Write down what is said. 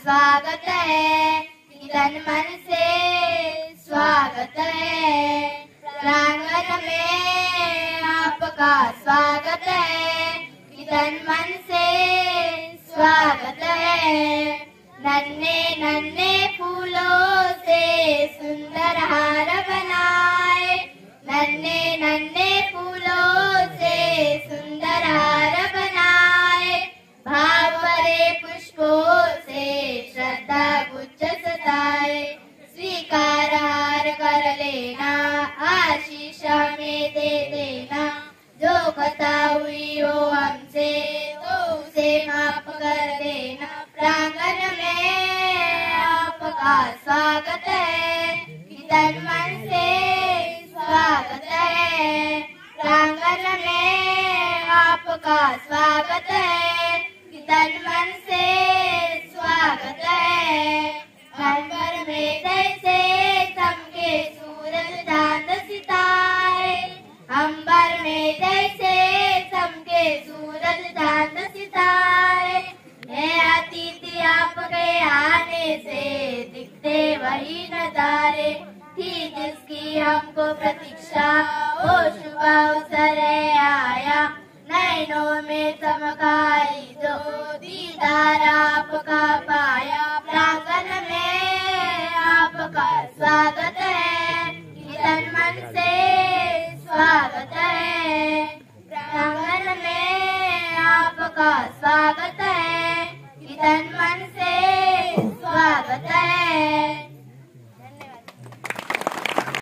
स्वागत है, तन मन से स्वागत है। प्रांगण में आपका स्वागत है, तन मन से स्वागत है। नन्हे नन्हे फूलों से सुंदर हार बनाए, नन्हे नन्हे फूलों से सुंदर हार बनाए। भाव भरे पुष्पों से श्रद्धा गुच्छ सजाए। स्वीकार हार कर लेना, आशीष हमें दे देना। जो खता हुई हो हमसे तो उसे माफ कर देना। प्रांगण में आपका स्वागत है, तन मन से स्वागत है। प्रांगण में आपका स्वागत है, तन मन से स्वागत है। अंबर में जैसे चमके सूरज चांद सितारे, अंबर में जैसे चमके सूरज चांद सितारे। है अतिथि आपके आने से दिखते वही नजारे। थी जिसकी हमको प्रतीक्षा, वो शुभ अवसर आया। नैनों में चमकाई जो दीदार आपका